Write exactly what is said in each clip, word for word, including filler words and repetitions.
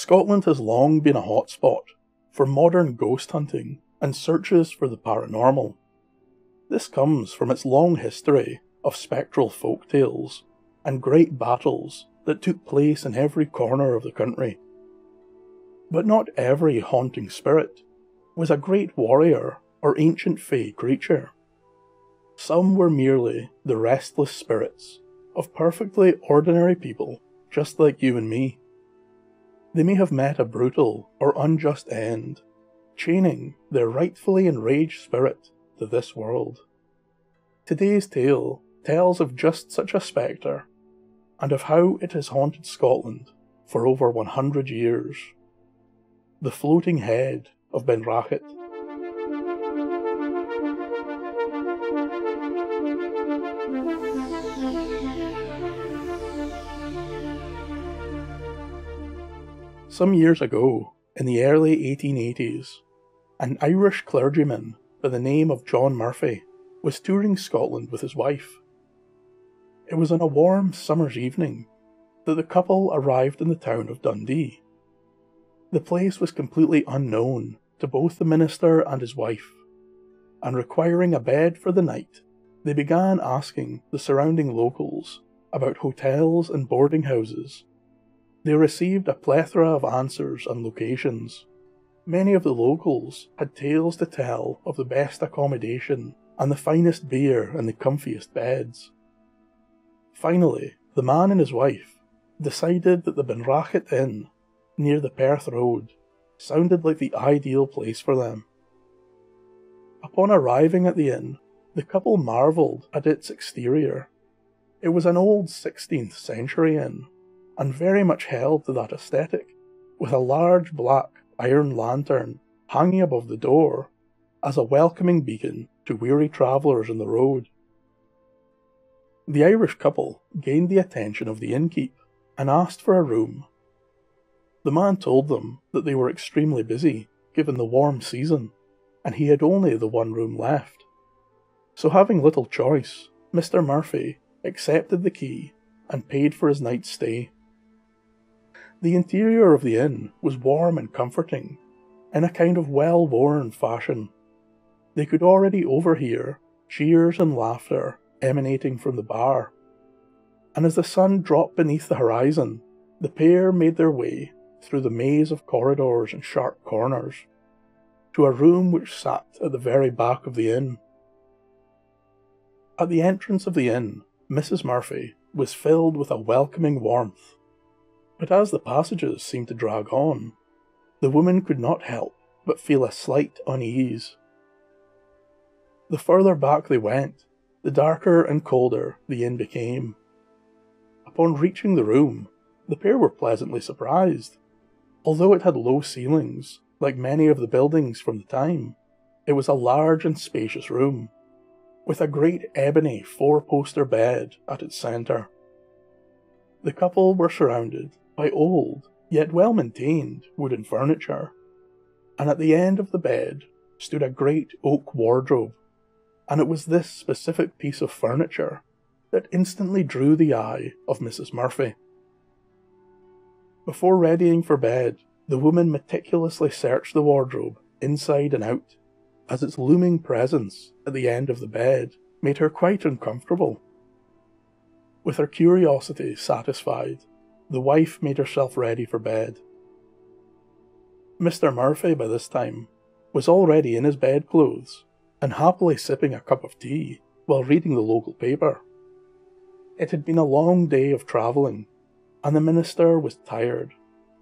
Scotland has long been a hotspot for modern ghost hunting and searches for the paranormal. This comes from its long history of spectral folk tales and great battles that took place in every corner of the country. But not every haunting spirit was a great warrior or ancient fey creature. Some were merely the restless spirits of perfectly ordinary people just like you and me. They may have met a brutal or unjust end, chaining their rightfully enraged spirit to this world. Today's tale tells of just such a spectre, and of how it has haunted Scotland for over one hundred years. The Floating Head of Benrachit. Some years ago, in the early eighteen eighties, an Irish clergyman by the name of John Murphy was touring Scotland with his wife. It was on a warm summer's evening that the couple arrived in the town of Dundee. The place was completely unknown to both the minister and his wife, and requiring a bed for the night, they began asking the surrounding locals about hotels and boarding houses. They received a plethora of answers and locations. Many of the locals had tales to tell of the best accommodation and the finest beer and the comfiest beds. Finally, the man and his wife decided that the Benrachit Inn, near the Perth Road, sounded like the ideal place for them. Upon arriving at the inn, the couple marvelled at its exterior. It was an old sixteenth century inn, and very much held to that aesthetic, with a large black iron lantern hanging above the door as a welcoming beacon to weary travellers on the road. The Irish couple gained the attention of the innkeep and asked for a room. The man told them that they were extremely busy, given the warm season, and he had only the one room left. So having little choice, Mister Murphy accepted the key and paid for his night's stay. The interior of the inn was warm and comforting, in a kind of well-worn fashion. They could already overhear cheers and laughter emanating from the bar, and as the sun dropped beneath the horizon, the pair made their way through the maze of corridors and sharp corners, to a room which sat at the very back of the inn. At the entrance of the inn, Missus Murphy was filled with a welcoming warmth. But as the passages seemed to drag on, the woman could not help but feel a slight unease. The further back they went, the darker and colder the inn became. Upon reaching the room, the pair were pleasantly surprised. Although it had low ceilings, like many of the buildings from the time, it was a large and spacious room, with a great ebony four-poster bed at its centre. The couple were surrounded by old, yet well-maintained wooden furniture, and at the end of the bed stood a great oak wardrobe, and it was this specific piece of furniture that instantly drew the eye of Missus Murphy. Before readying for bed, the woman meticulously searched the wardrobe inside and out, as its looming presence at the end of the bed made her quite uncomfortable. With her curiosity satisfied, the wife made herself ready for bed. Mister Murphy, by this time, was already in his bedclothes, and happily sipping a cup of tea while reading the local paper. It had been a long day of travelling, and the minister was tired.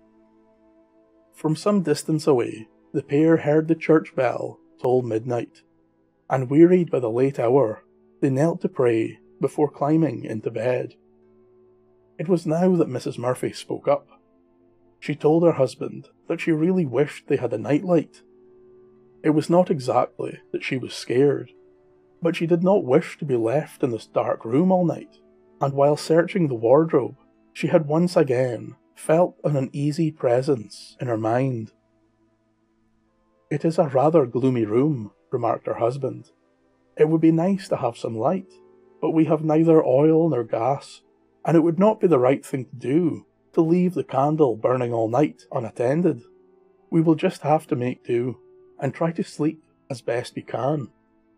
From some distance away, the pair heard the church bell toll midnight, and wearied by the late hour, they knelt to pray before climbing into bed. It was now that Missus Murphy spoke up. She told her husband that she really wished they had a nightlight. It was not exactly that she was scared, but she did not wish to be left in this dark room all night, and while searching the wardrobe, she had once again felt an uneasy presence in her mind. "It is a rather gloomy room," remarked her husband. "It would be nice to have some light, but we have neither oil nor gas, and it would not be the right thing to do to leave the candle burning all night unattended. We will just have to make do, and try to sleep as best we can."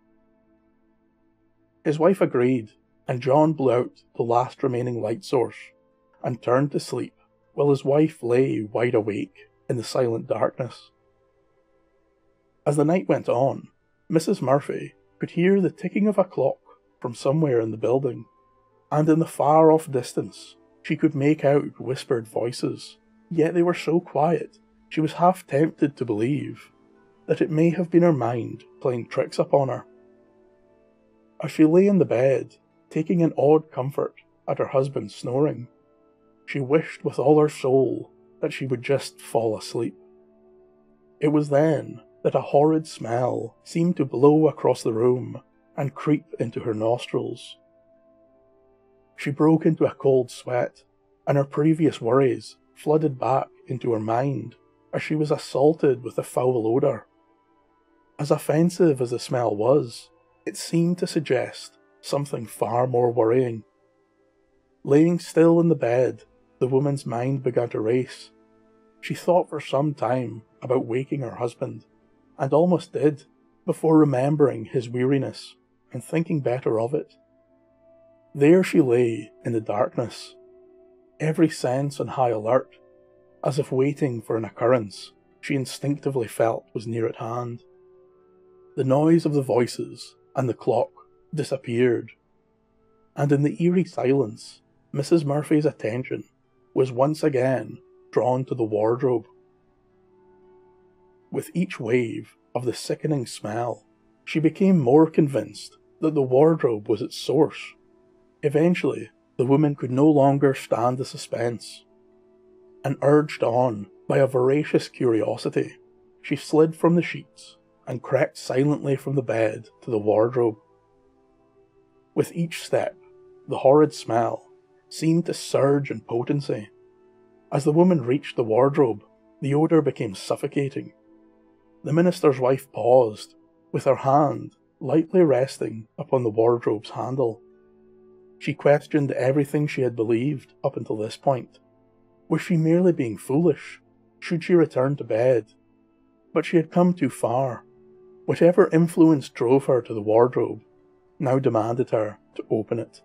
His wife agreed, and John blew out the last remaining light source, and turned to sleep, while his wife lay wide awake in the silent darkness. As the night went on, Missus Murphy could hear the ticking of a clock from somewhere in the building, and in the far-off distance she could make out whispered voices, yet they were so quiet she was half tempted to believe that it may have been her mind playing tricks upon her. As she lay in the bed, taking an odd comfort at her husband's snoring, she wished with all her soul that she would just fall asleep. It was then that a horrid smell seemed to blow across the room and creep into her nostrils. She broke into a cold sweat, and her previous worries flooded back into her mind as she was assaulted with the foul odour. As offensive as the smell was, it seemed to suggest something far more worrying. Laying still in the bed, the woman's mind began to race. She thought for some time about waking her husband, and almost did, before remembering his weariness and thinking better of it. There she lay in the darkness, every sense on high alert, as if waiting for an occurrence she instinctively felt was near at hand. The noise of the voices and the clock disappeared, and in the eerie silence, Missus Murphy's attention was once again drawn to the wardrobe. With each wave of the sickening smell, she became more convinced that the wardrobe was its source. Eventually, the woman could no longer stand the suspense, and urged on by a voracious curiosity, she slid from the sheets and crept silently from the bed to the wardrobe. With each step, the horrid smell seemed to surge in potency. As the woman reached the wardrobe, the odour became suffocating. The minister's wife paused, with her hand lightly resting upon the wardrobe's handle. She questioned everything she had believed up until this point. Was she merely being foolish? Should she return to bed? But she had come too far. Whatever influence drove her to the wardrobe now demanded her to open it.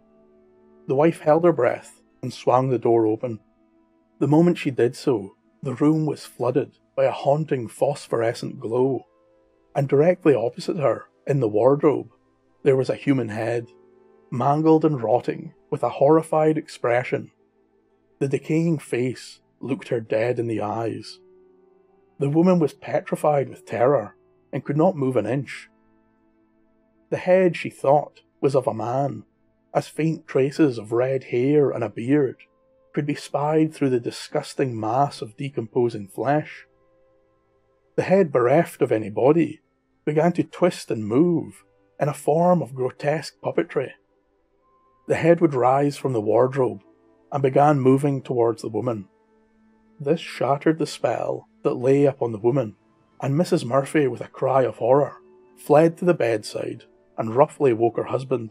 The wife held her breath and swung the door open. The moment she did so, the room was flooded by a haunting phosphorescent glow, and directly opposite her, in the wardrobe, there was a human head, mangled and rotting with a horrified expression. The decaying face looked her dead in the eyes. The woman was petrified with terror and could not move an inch. The head, she thought, was of a man, as faint traces of red hair and a beard could be spied through the disgusting mass of decomposing flesh. The head, bereft of any body, began to twist and move in a form of grotesque puppetry. The head would rise from the wardrobe and began moving towards the woman. This shattered the spell that lay upon the woman, and Missus Murphy, with a cry of horror, fled to the bedside and roughly woke her husband.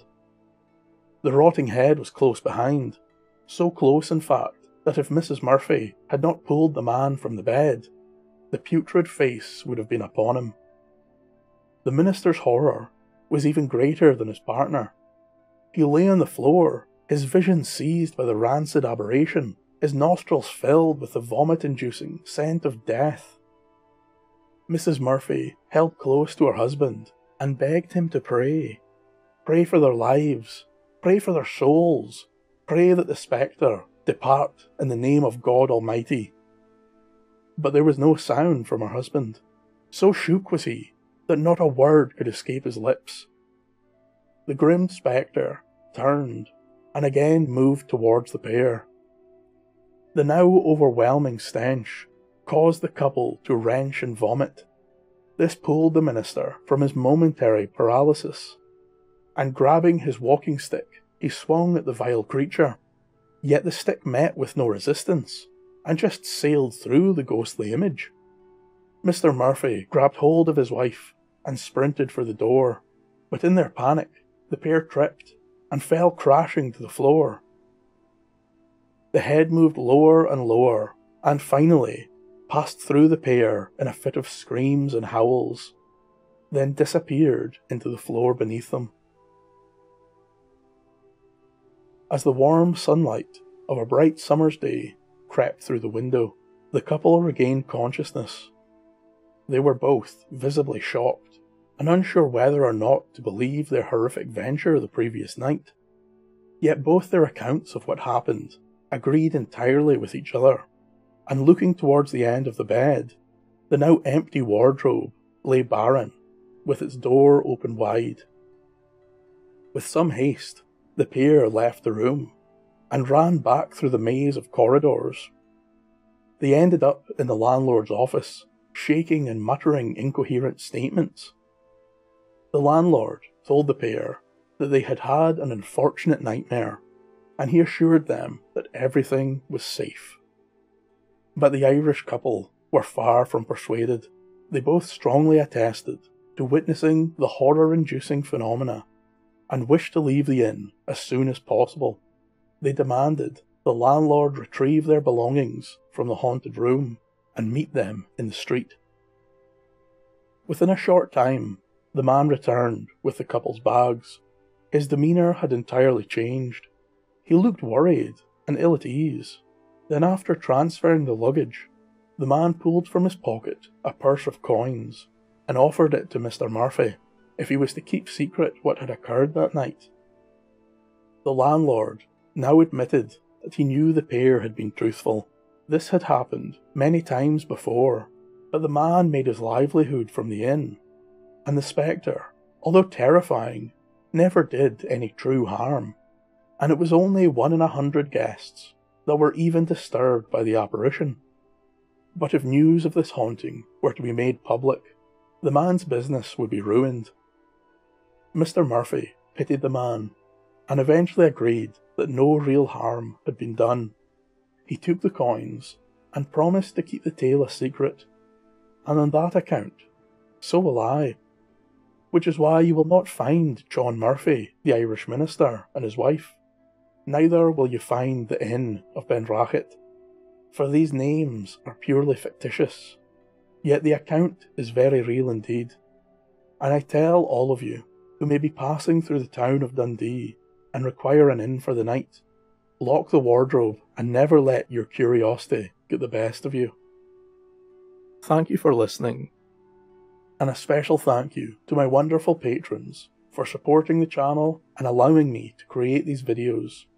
The rotting head was close behind, so close in fact that if Missus Murphy had not pulled the man from the bed, the putrid face would have been upon him. The minister's horror was even greater than his partner. He lay on the floor, his vision seized by the rancid aberration, his nostrils filled with the vomit-inducing scent of death. Missus Murphy held close to her husband and begged him to pray. Pray for their lives, pray for their souls, pray that the spectre depart in the name of God Almighty. But there was no sound from her husband. So shook was he that not a word could escape his lips. The grim spectre turned and again moved towards the pair. The now overwhelming stench caused the couple to wrench and vomit. This pulled the minister from his momentary paralysis, and grabbing his walking stick, he swung at the vile creature. Yet the stick met with no resistance, and just sailed through the ghostly image. Mister Murphy grabbed hold of his wife and sprinted for the door, but in their panic, the pair tripped and fell crashing to the floor. The head moved lower and lower, and finally passed through the pair in a fit of screams and howls, then disappeared into the floor beneath them. As the warm sunlight of a bright summer's day crept through the window, the couple regained consciousness. They were both visibly shocked, and unsure whether or not to believe their horrific venture the previous night. Yet both their accounts of what happened agreed entirely with each other, and looking towards the end of the bed, the now empty wardrobe lay barren, with its door open wide. With some haste, the pair left the room, and ran back through the maze of corridors. They ended up in the landlord's office, shaking and muttering incoherent statements. The landlord told the pair that they had had an unfortunate nightmare, and he assured them that everything was safe. But the Irish couple were far from persuaded. They both strongly attested to witnessing the horror-inducing phenomena, and wished to leave the inn as soon as possible. They demanded the landlord retrieve their belongings from the haunted room and meet them in the street. Within a short time, the man returned with the couple's bags. His demeanour had entirely changed. He looked worried and ill at ease. Then, after transferring the luggage, the man pulled from his pocket a purse of coins and offered it to Mister Murphy if he was to keep secret what had occurred that night. The landlord now admitted that he knew the pair had been truthful. This had happened many times before, but the man made his livelihood from the inn, and the spectre, although terrifying, never did any true harm, and it was only one in a hundred guests that were even disturbed by the apparition. But if news of this haunting were to be made public, the man's business would be ruined. Mister Murphy pitied the man, and eventually agreed that no real harm had been done. He took the coins, and promised to keep the tale a secret, and on that account, so will I. Which is why you will not find John Murphy, the Irish minister, and his wife. Neither will you find the Inn of Benrachet, for these names are purely fictitious, yet the account is very real indeed. And I tell all of you who may be passing through the town of Dundee and require an inn for the night, lock the wardrobe and never let your curiosity get the best of you. Thank you for listening, and a special thank you to my wonderful patrons for supporting the channel and allowing me to create these videos.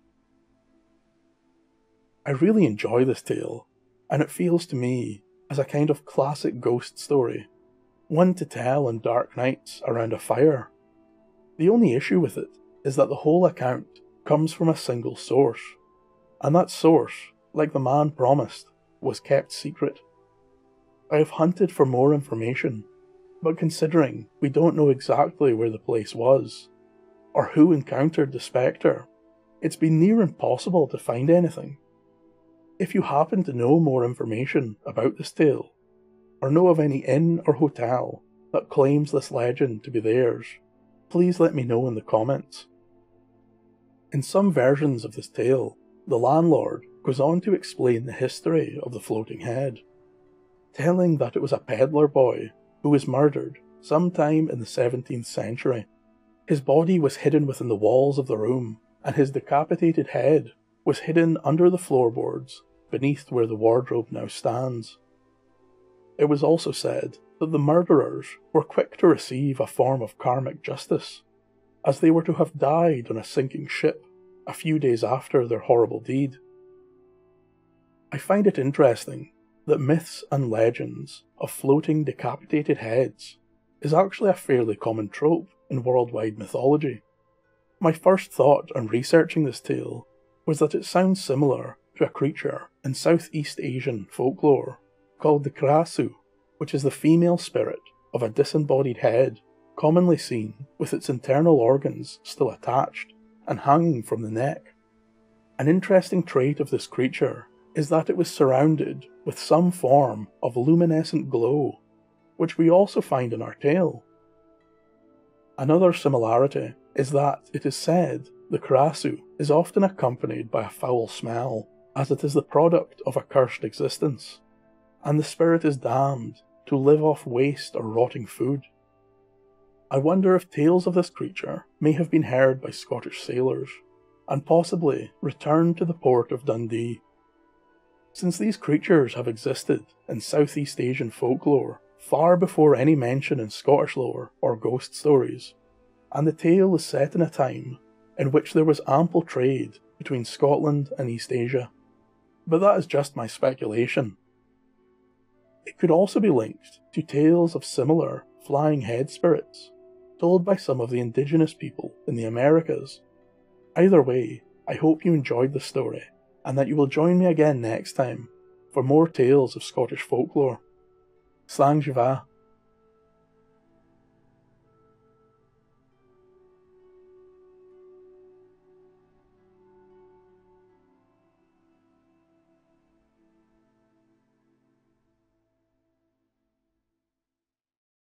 I really enjoy this tale, and it feels to me as a kind of classic ghost story, one to tell on dark nights around a fire. The only issue with it is that the whole account comes from a single source, and that source, like the man promised, was kept secret. I have hunted for more information, but considering we don't know exactly where the place was, or who encountered the spectre, it's been near impossible to find anything. If you happen to know more information about this tale, or know of any inn or hotel that claims this legend to be theirs, please let me know in the comments. In some versions of this tale, the landlord goes on to explain the history of the floating head, telling that it was a peddler boy who was murdered sometime in the seventeenth century. His body was hidden within the walls of the room, and his decapitated head was hidden under the floorboards beneath where the wardrobe now stands. It was also said that the murderers were quick to receive a form of karmic justice, as they were to have died on a sinking ship a few days after their horrible deed. I find it interesting that myths and legends of floating decapitated heads is actually a fairly common trope in worldwide mythology. My first thought on researching this tale was that it sounds similar to a creature in Southeast Asian folklore called the Karasu, which is the female spirit of a disembodied head, commonly seen with its internal organs still attached and hanging from the neck. An interesting trait of this creature is that it was surrounded with some form of luminescent glow, which we also find in our tale. Another similarity is that it is said the Karasu is often accompanied by a foul smell, as it is the product of a cursed existence, and the spirit is damned to live off waste or rotting food. I wonder if tales of this creature may have been heard by Scottish sailors, and possibly returned to the port of Dundee. Since these creatures have existed in Southeast Asian folklore far before any mention in Scottish lore or ghost stories, and the tale is set in a time in which there was ample trade between Scotland and East Asia. But that is just my speculation. It could also be linked to tales of similar flying head spirits told by some of the indigenous people in the Americas. Either way, I hope you enjoyed the story, and that you will join me again next time for more tales of Scottish folklore. Slán Java.